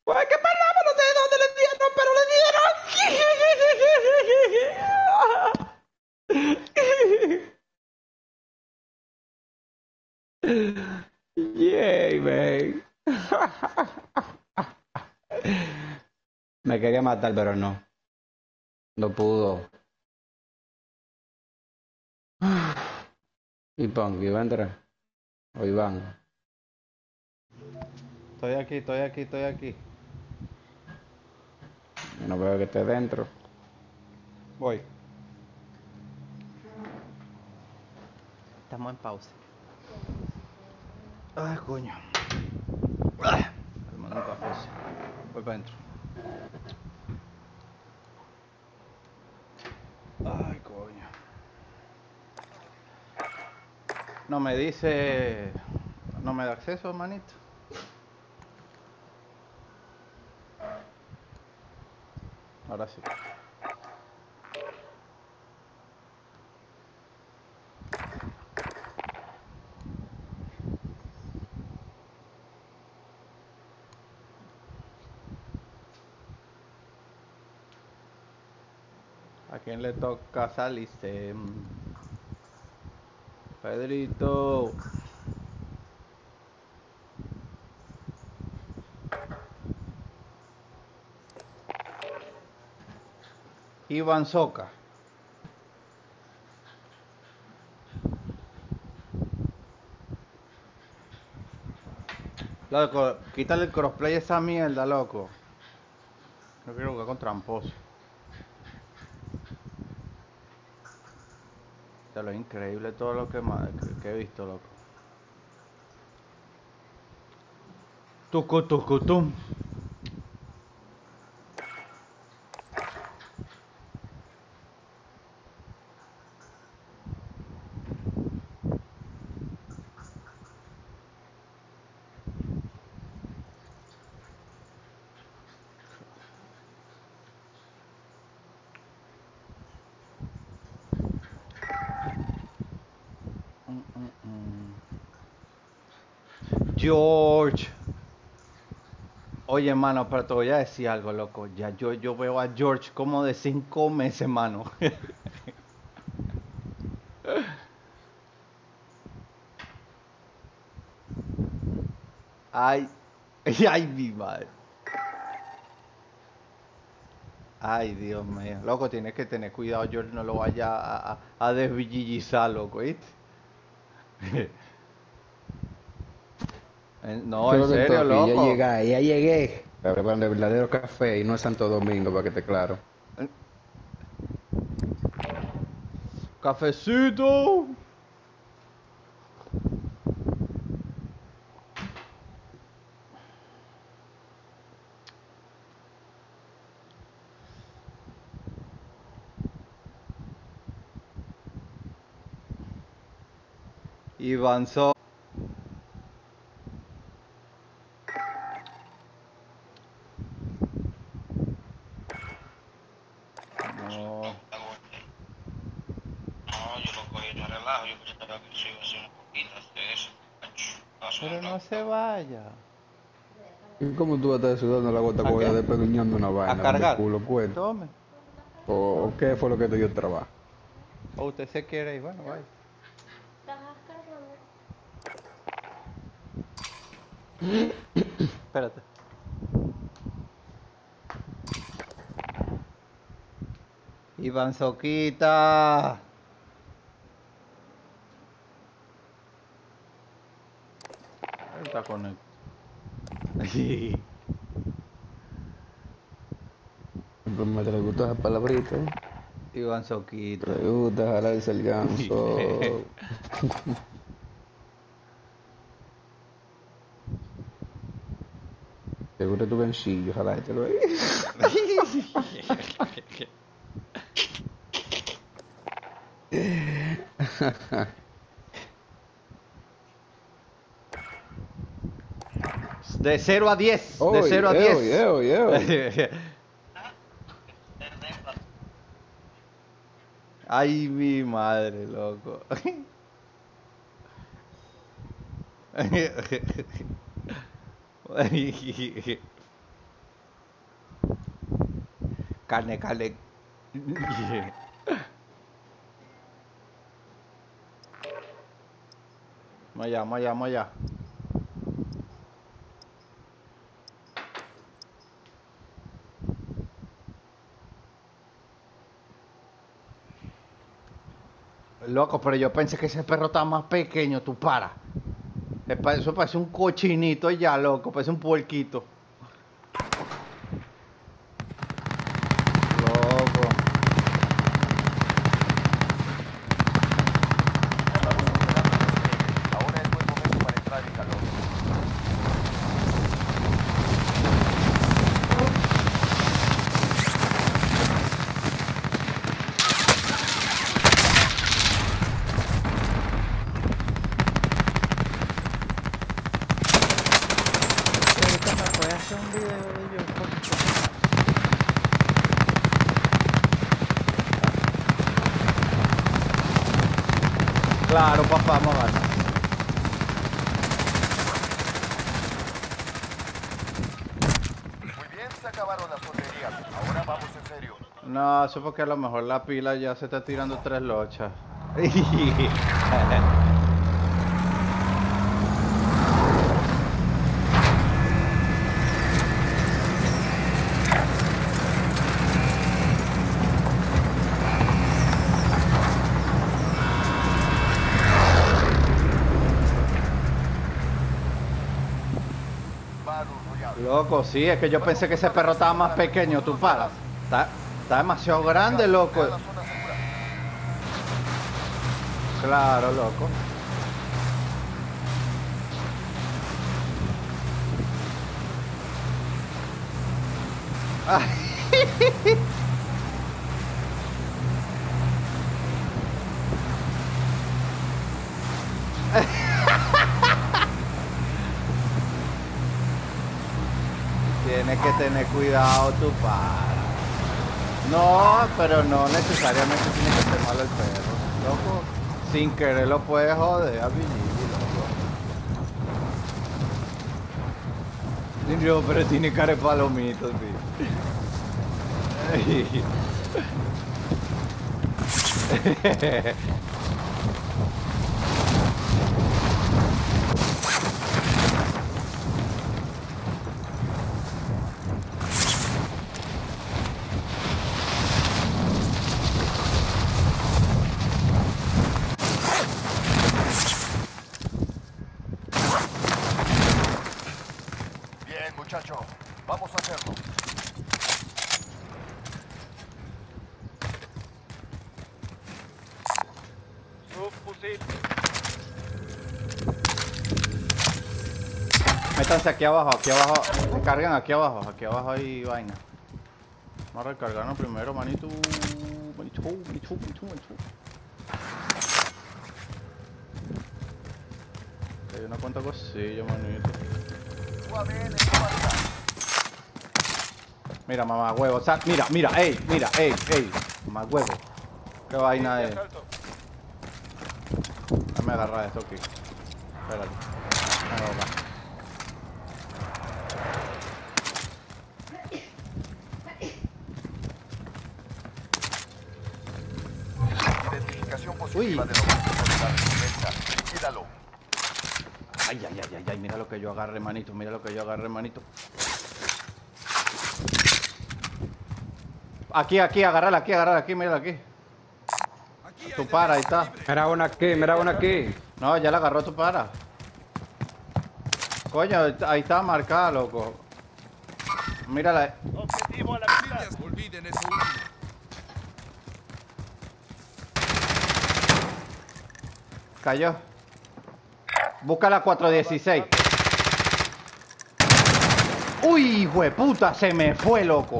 Pues qué palabra, no sé dónde le dieron, pero le dieron. Yay, man. Me quería matar, pero no. No pudo. Y Ponky, ¿va a entrar? O Iván. Estoy aquí, estoy aquí, estoy aquí. Yo no veo que esté dentro. Voy. Estamos en pausa. Ay, coño. Me mando un café. Voy para adentro. Ay, coño. No me dice... No me da acceso, hermanito. Ahora sí. ¿A quién le toca salirse? Pedrito. Iván Soca. Loco, quítale el crossplay a esa mierda, loco. No quiero jugar con tramposo. Te lo es increíble todo lo que he visto, loco. Tucu, tucu, tum. George. Oye, mano, pero te voy a decir algo, loco. Ya yo veo a George como de 5 meses, mano. Ay, ay, mi madre. Ay, Dios mío. Loco, tienes que tener cuidado, George, no lo vaya a desvillizar, loco, ¿viste? No, ¿Qué es en lo que serio, toque? loco. Ya llegué. Para preparar el verdadero café y no es Santo Domingo, para que esté claro. Cafecito. Iván So. No. No, yo lo cogí de relajo, yo pensaba que sí iba a ser un poquito de eso. Paso Pero una no se causa. vaya. ¿Y cómo tú vas a estar sudando la gota ¿A cuando qué? estás despeguñando una ¿A vaina de cargar? culo, cuento? Tome. ¿O qué fue lo que te dio el trabajo? O usted se quiere ir, bueno, vaya. Espérate. Iván Soquita. Ahí está con él. Me te le gustó esa palabrita, ¿eh? Iván Le Soquita. gusta jalarse el ganso. Te gusta tu ganchillo, jalártelo ahí. De 0 a 10. De Oy, 0 a oy, 10. oy, oy. Ay, mi madre, loco. Carne, carne. Vamos allá, vamos allá, vamos allá. Loco, pero yo pensé que ese perro estaba más pequeño, tú para. Eso parece un cochinito ya, loco, parece un puerquito. Loco. Ahora es buen momento para entrar en calor. Ahorita me puede hacer un video de yo, coño. Claro, papá, vamos a ganar. Muy bien, se acabaron las tonterías. Ahora vamos en serio. No, eso porque a lo mejor la pila ya se está tirando 3 lochas. Battle Royale. Loco, sí, es que yo pensé que ese perro estaba más pequeño, tú para. Está demasiado grande, loco. Llega a la zona segura. Claro, loco. Tienes que tener cuidado, tú para. No, pero no necesariamente tiene que ser malo el perro. Loco, sin querer lo puedes joder a Billy, loco. Yo, pero tiene cara de palomito, tío. Bien, muchacho. Vamos a hacerlo. Subfusil. Métanse aquí abajo, recarguen aquí abajo hay vaina. Vamos a recargarnos primero, manito. Manito. Hay una cuanta cosilla, manito. Suave en el marca. Mira, mamá huevo, mira, ey, mamá huevo. Qué vaina es. Déjame agarrar esto aquí. Espérate. Acá. Identificación positiva Uy. del objetivo de la recompensa. Líquídalo. Ay, mira lo que yo agarré, manito, Aquí, agárrala aquí, mírala aquí. Tu para, ahí está. Mira una aquí. No, ya la agarró tu para. Coño, ahí está marcada, loco. Mírala. Objetivo a la vista. Olviden eso último. Cayó. Busca la 416. Uy, hueputa, se me fue, loco.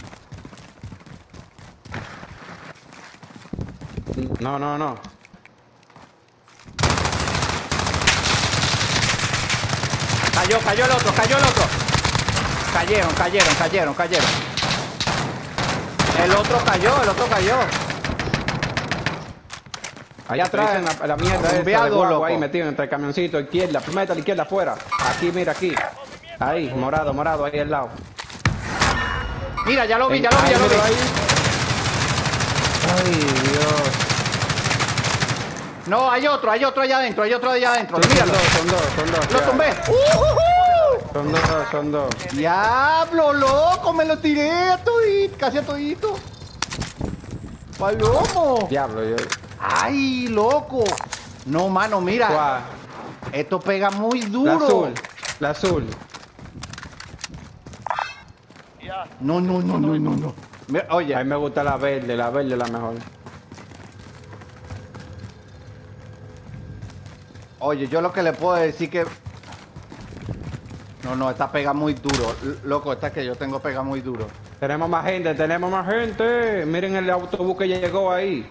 No. Cayó el otro. Cayeron. El otro cayó. Allá atrás, en la mierda esa Bombeado, de guagua, loco. ahí metido entre el camioncito, izquierda, meta a la izquierda afuera. Aquí, mira, aquí. Ahí, morado, ahí al lado. Mira, ya lo vi, ya lo vi, ya lo vi. Ay, Dios. No, hay otro allá adentro, Míralo. Son dos. Lo ya. tumbé. Son dos. Diablo, loco, me lo tiré a todito, casi a todito. Palomo. Diablo, yo. Ay, loco. No, mano, mira. ¿Cuál? Esto pega muy La duro. azul. La azul. No. Mira, oye, A mí me gusta la verde es la mejor. oye, yo lo que le puedo decir que... No, esta pega muy duro. Loco, esta que yo tengo pega muy duro. Tenemos más gente. Miren el autobús que llegó ahí.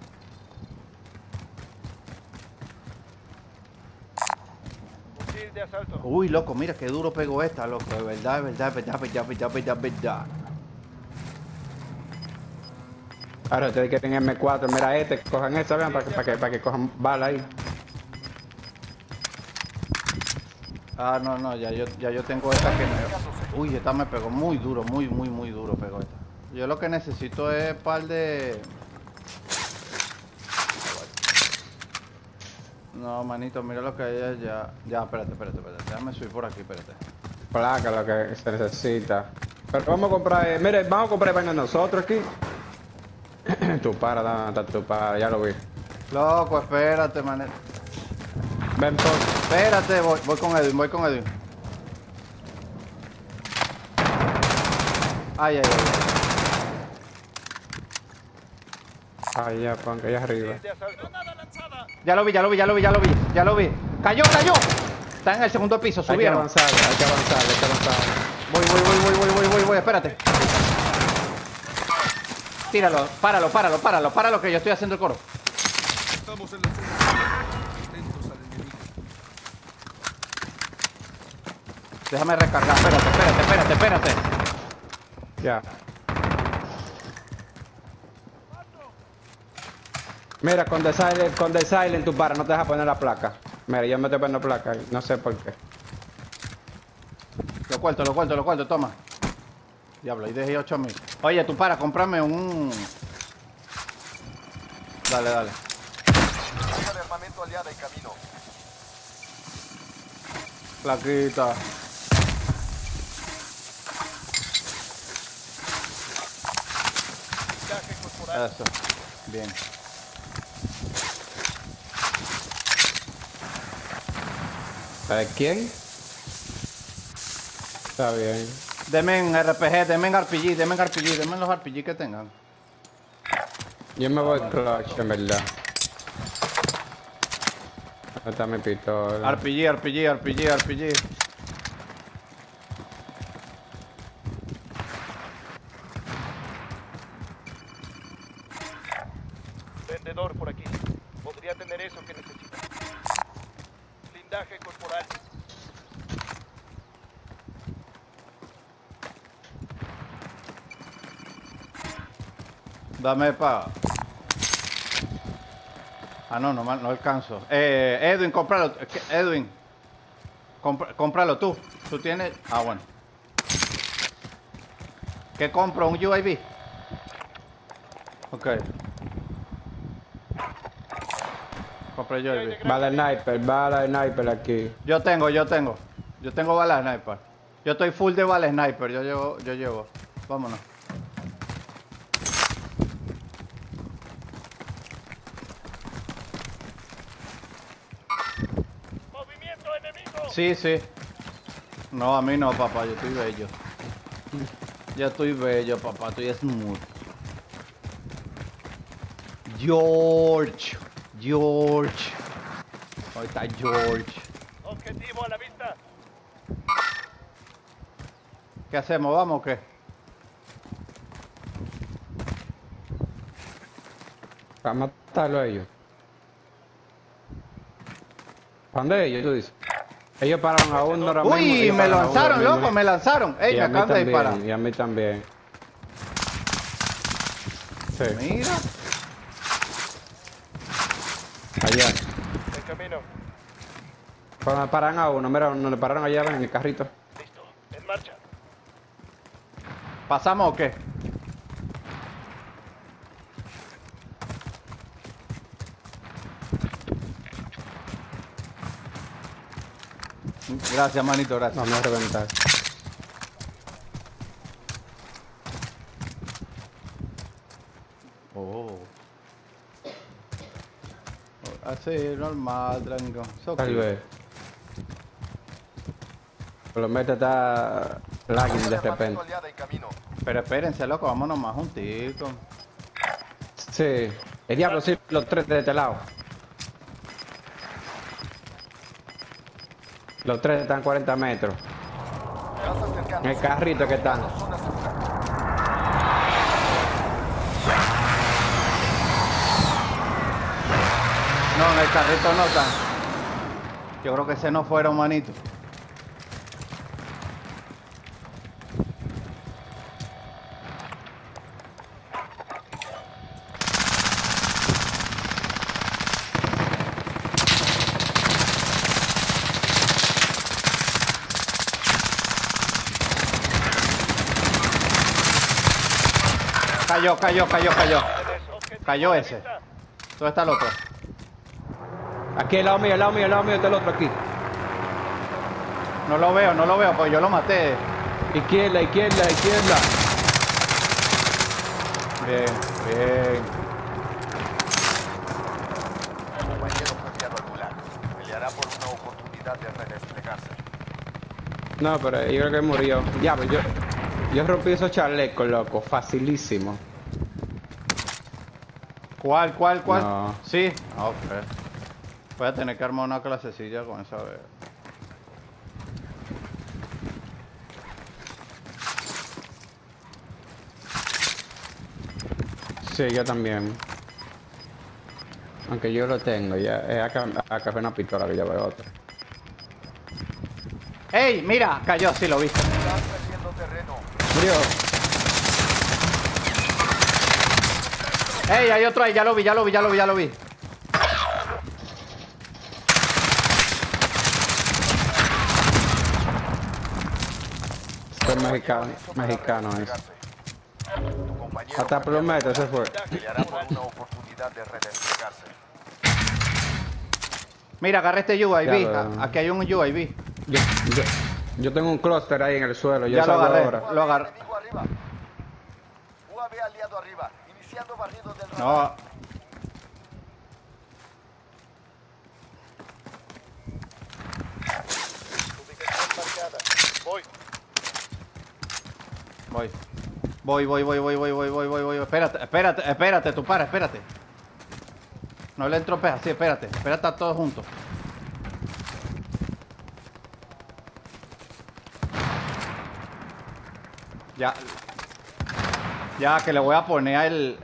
Uy, loco, mira qué duro pegó esta, loco. De verdad. Ahora ustedes quieren M4, mira cojan esta, vean, para que cojan bala ahí. Ah, no, ya yo tengo esta que me... Uy, esta me pegó muy duro, muy duro pegó esta. Yo lo que necesito es un par de... No, manito, mira lo que hay allá. Ya, espérate. Déjame subir por aquí, espérate. Placa, lo que se necesita. Pero vamos a comprar, mire, vamos a comprar vaina nosotros aquí. Tu para, ya lo vi. Loco, espérate, manito. Ven, por. Espérate, voy con Edwin. Ay. Allá, pon, que allá arriba. Ya lo vi. ¡Cayó! Está en el segundo piso, Hay que subieron. avanzar. Voy, espérate. Tíralo, páralo, que yo estoy haciendo el coro. Estamos en la zona. Atentos al enemigo. Déjame recargar, espérate. Ya. Mira, con The Silent tu para, no te deja poner la placa. Mira, yo me estoy poniendo placa, no sé por qué. Lo cuento, toma. Diablo, ahí dejé 8.000. Oye, tú para, cómprame un... Dale. Carga de armamento aliada en camino. Plaquita. Eso. Bien. ¿Para quién? Está bien. Denme en RPG, denme en RPG, denme los RPG que tengan. Yo me voy clutch, en verdad. ¿Dónde está mi pistola? RPG. Vendedor por aquí. Podría tener eso que necesita. Blindaje corporal. Dame pa. Ah, no alcanzo. Edwin, cómpralo. Edwin. Cómpralo tú. Tú tienes... Ah, bueno. ¿Qué compro? ¿Un UAV? Ok. Compré UAV. Bala sniper aquí. Yo tengo balas sniper. Yo estoy full de balas sniper. Yo llevo. Vámonos. ¡Movimiento enemigo! Sí. No, a mí no, papá. Yo estoy bello. Ya estoy bello, papá. Estoy smooth. George. Ahí está George. Objetivo a la vista. ¿Qué hacemos? ¿Vamos o qué? Para matarlo a ellos. ¿Para dónde ellos, tú dices? Ellos pararon a uno ahora mismo. Uy, ellos me pararon a uno lanzaron, ahora mismo. loco, me lanzaron. Ey, Y me a mí acaban de también, disparar. y a mí también. Sí, Mira. allá. En camino. Cuando paran a uno, mira, nos le pararon allá en el carrito. Listo. En marcha. ¿Pasamos o qué? Gracias, manito, gracias. Vamos a reventar. Oh. Así, normal, tranquilo. Tal vez. Por lo menos está lagging Baja de de armamento repente. aliada en camino. Pero espérense, loco, vámonos más juntitos. Sí. El diablo, sí, los tres de este lado. Los tres están 40 metros. Casa cercana. En el carrito que están. Zona segura. No, en el carrito no están. Yo creo que ese no fueron, manito. Cayó. Cayó ese. ¿Dónde está el otro? Aquí, al lado mío, está el otro aquí. No lo veo, pues yo lo maté. Izquierda. Bien. El compañero fue enviado al gulag. Peleará por una oportunidad de redesplegarse. No, pero yo creo que murió. Ya, pues yo rompí esos chalecos, loco. Facilísimo. ¿Cuál? No. Sí. Ok. Voy a tener que armar una clasecilla con esa vez. Sí, yo también. Aunque yo lo tengo, ya. Acá fue una pistola que yo veo otra. ¡Ey! Mira, cayó, sí lo vi. Estás perdiendo terreno. Murió. ¡Ey! Hay otro ahí, ya lo vi. Fue mexicano es. Tu compañero Hasta fue enviado Plometo se fue. peleará por una oportunidad de redesplegarse. Mira, agarré este UAV. Ya lo- Aquí hay un UAV. Yo tengo un clúster ahí en el suelo. Yo Ya lo salgo agarré. ahora. Lo agarré. Enemigo arriba. UAV aliado arriba. Iniciando barrido del radar. No. Ubicación marcada. Voy. Voy. Espérate, tú para, espérate. No le entropes así, espérate a todos juntos. Ya, que le voy a poner a el...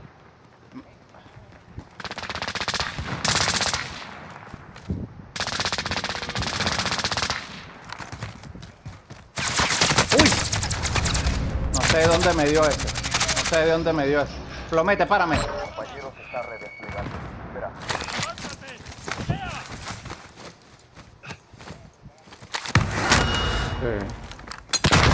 ¡Uy! No sé de dónde me dio eso. Plomete, párame. Tu compañero se está redesplegando. Espera. Sí.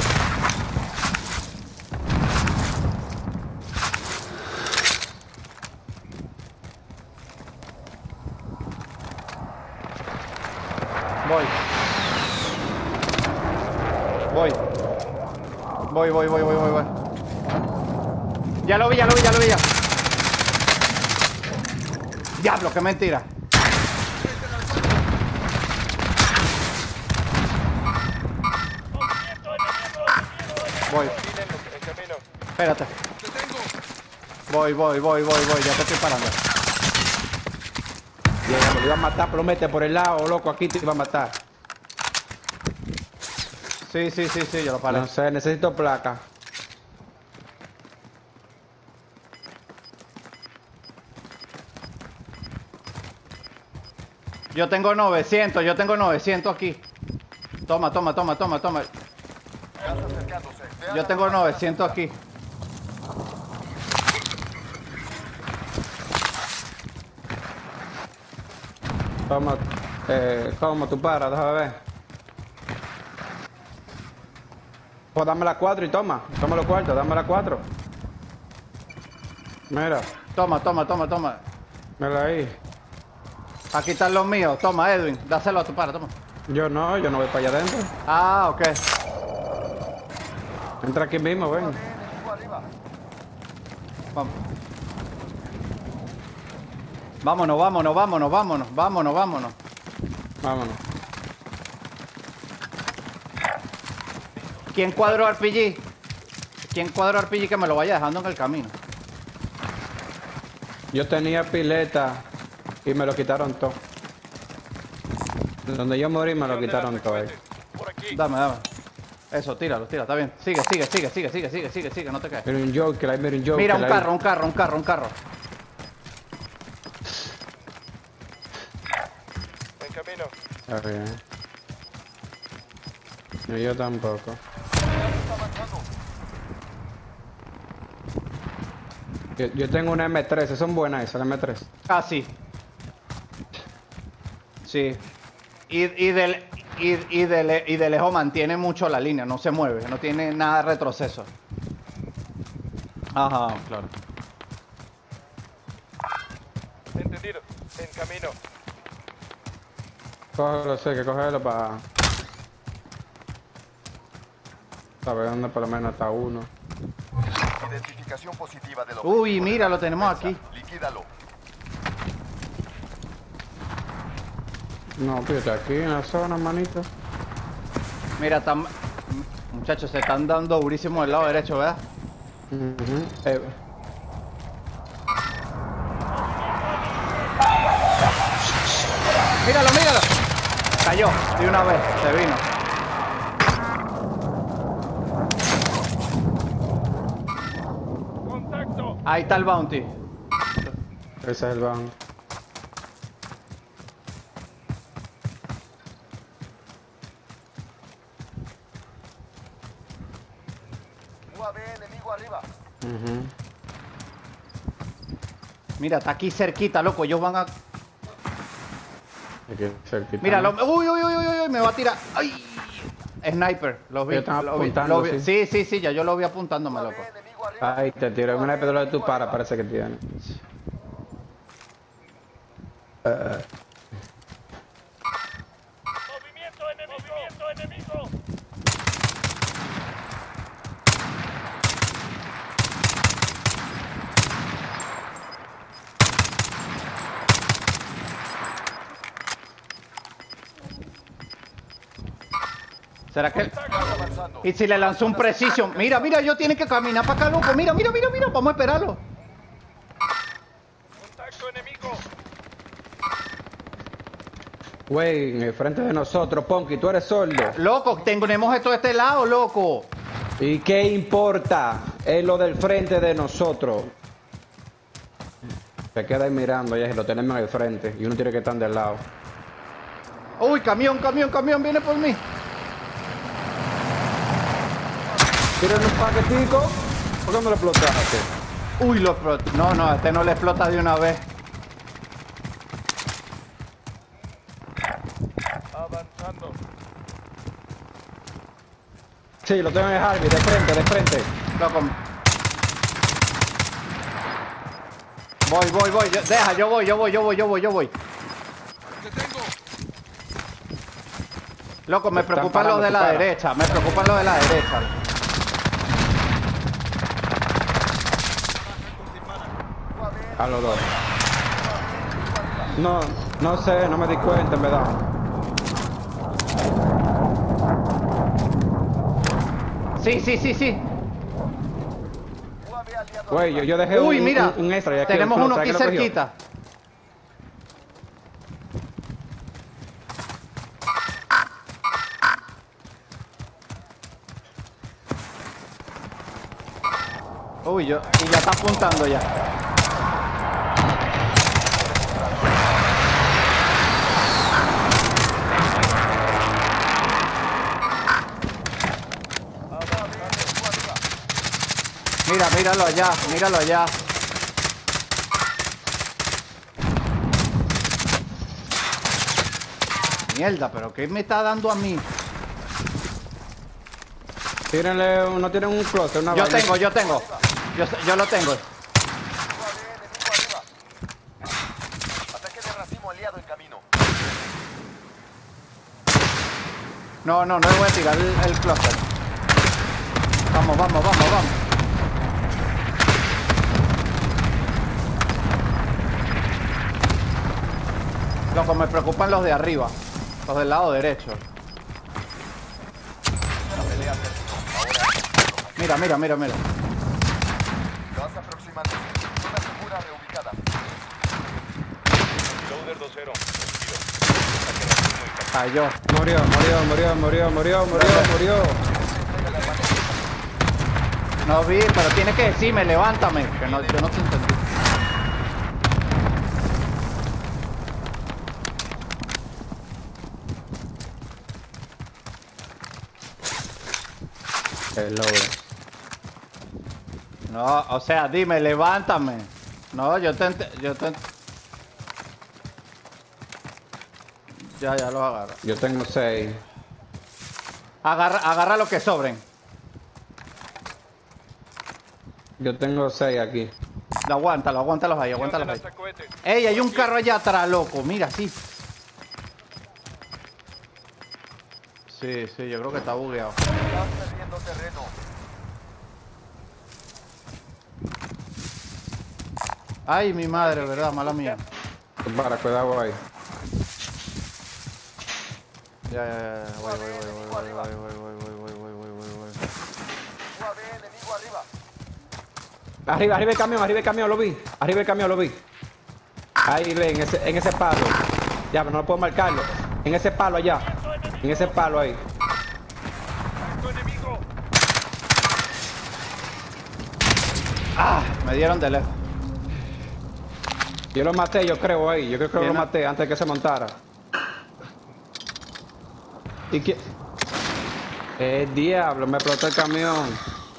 Voy. Ya lo vi ya. Diablo, qué mentira. Voy. En camino. Espérate. ¡Te tengo! Voy. Ya te estoy parando. Llega, me lo iba a matar, Plomete por el lado, loco. Aquí te iba a matar. Sí, yo lo paré. No sé, necesito placa. Yo tengo 900 aquí. Toma. Casa acercándose. Vean Yo la tengo zona. 900 aquí. Toma, ¿cómo tú paras? Déjame ver. Pues dame las 4 y toma. Toma los cuartos, dame las 4. Mira, Toma, toma, toma, toma. mira ahí. Aquí están los míos. Toma, Edwin. Dáselo a tu para, toma. Yo no voy para allá adentro. Ah, ok. Entra aquí mismo, ven. Enemigo arriba. Vamos. Vámonos, vámonos, vámonos, vámonos, vámonos, vámonos. Vámonos. ¿Quién cuadró RPG? ¿Quién cuadró RPG que me lo vaya dejando en el camino? Yo tenía pileta y me lo quitaron todo. Donde yo morí me lo quitaron todo ahí. Por aquí. Dame, dame. Eso, tíralo, tira, está bien. Sigue, sigue, sigue, sigue, sigue, sigue, sigue, sigue, no te caes. Mira un Joker ahí, mira un Joker Mira, un ahí. carro, un carro, un carro, un carro. En camino. Está bien. No, yo tampoco. Yo tengo una M13, son buenas esas, la M3. Ah, sí. Sí. Y de lejos mantiene mucho la línea, no se mueve, no tiene nada de retroceso. Ajá, claro. Entendido. En camino. Cógelo, sé que cógelo para ver dónde por lo menos está uno. Identificación positiva del Uy, objetivo mira, de la lo tenemos defensa. Liquídalo. No, fíjate, aquí en la zona, manito. Mira, muchachos, se están dando durísimo del lado derecho, ¿verdad? Ujú. Míralo, míralo. Cayó de una vez, se vino. Contacto. Ahí está el bounty. Ese es el van. UAV enemigo arriba. Ujú. Mira, está aquí cerquita, loco. Ellos van a... Aquí cerquita. Mira, uy, uy, uy, uy, uy, me va a tirar. ¡Ay! Sniper, los vi. Ellos están Lo vi, apuntando, lo vi. sí. Sí, sí, ya yo lo vi apuntándome, loco. UAV enemigo arriba. Ahí te tiro. Una pedra de tu para, parece que tiene. Movimiento enemigo. Movimiento enemigo. ¿Será que...? Gas avanzando. Y si le lanzó un precision. Mira, mira, ellos tienen que caminar para acá, loco. Mira, mira, mira, mira. Vamos a esperarlo. Contacto enemigo. Güey, en el frente de nosotros, Ponky, tú eres sordo. Loco, tenemos esto de este lado, loco. ¿Y qué importa? Es lo del frente de nosotros. Se queda ahí mirando, ya lo tenemos en el frente. Y uno tiene que estar del lado. Uy, camión, camión, camión, viene por mí. ¿Tienen un paquetico? ¿Por qué no lo explotaste? Uy, lo explotó. No, no, a este no le explota de una vez. Avanzando. Sí, lo tengo en el Harvey, de frente, de frente. Loco. Voy. Deja, yo voy. ¡Detengo! Loco, me Están preocupan los parando de tu la cara. derecha. Me preocupan los de la derecha. A los dos. No sé, no me di cuenta, en verdad. Sí. UAV aliado Güey, arriba. yo dejé Uy, mira. un extra. Y aquí Tenemos el uno ¿sabes aquí qué lo cogió? cerquita. Uy, y ya está apuntando ya. Mira, míralo allá. Mierda, pero ¿qué me está dando a mí? Tírenle, no tienen un closet, una Yo vaina. tengo. Yo lo tengo. Enemigo arriba. Ataque de racimo aliado en camino. No le voy a tirar el cluster. Vamos. Loco, me preocupan los de arriba. Los del lado derecho. La pelea terminó. Ahora Mira. vas aproximándose. Zona segura reubicada. Loader 2-0. Cayó. Murió. No vi, pero tiene que decirme, levántame. Que no, yo no te entendí. El loader. No, o sea, dime, levántame. No, yo te Ya lo agarro. Yo tengo 6. Agarra lo que sobren. Yo tengo 6 aquí. Aguántalos ahí. Lanzacohetes. Ey, hay un carro allá atrás, loco. Mira, sí. Sí, yo creo que está bugueado. Estás perdiendo terreno. Ay, mi madre, verdad, mala mía. Para, cuidado ahí. Ya, voy. UAV enemigo arriba. Arriba el camión, lo vi. Arriba el camión, lo vi. Ahí ve, en ese palo. Ya, pero no puedo marcarlo. En ese palo allá. En ese palo ahí. ¡Acto enemigo! Ah, me dieron de lejos. Yo lo maté, yo creo ahí. Yo creo que lo Bien, maté antes de que se montara. ¿Y qué? Diablo, me explotó el camión.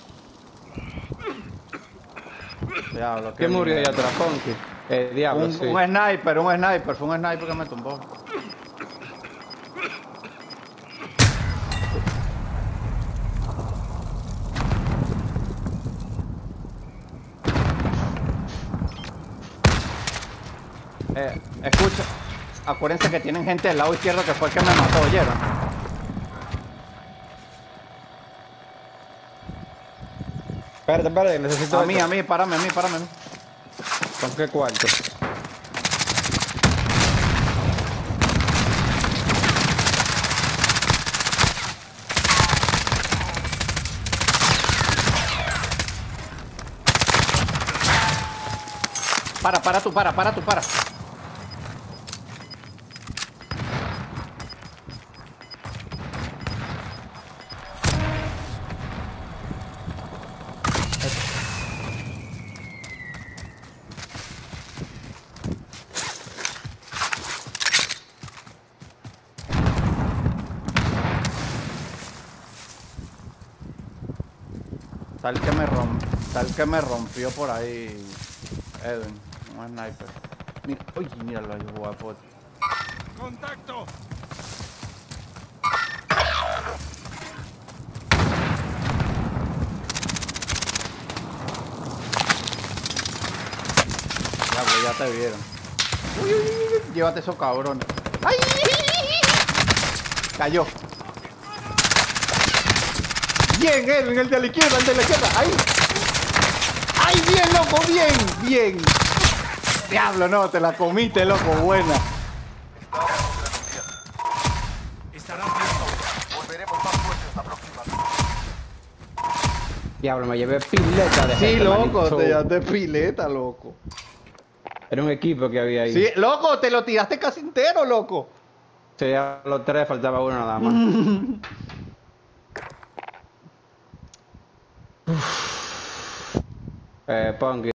Diablo, ¿Quién murió allá atrás, Funky? Diablo, Un sí. sniper, fue un sniper que me tumbó. Escucha, acuérdense que tienen gente del lado izquierdo que fue el que me mató, ¿oyeron? Espérate, necesito... A mí, párame. ¿Con qué cuarto? Para. Tal que me rompió por ahí Edwin, un sniper. Míralo ahí, guapo. ¡Contacto! Ya te vieron. Uy, llévate esos cabrones. ¡Ay! Cayó. Bien, Edwin, el de la izquierda. ¡Ay! ¡Ay, bien, loco! ¡Bien! Diablo, no, te la comiste, loco, buena. Estarán viendo. Volveremos más fuertes la próxima. Diablo, me llevé pileta de Sí, gente, loco, manito. te llevaste pileta, loco. Era un equipo que había ahí. Sí, loco, te lo tiraste casi entero, loco. Sí, a los 3 faltaba uno nada más. Punky.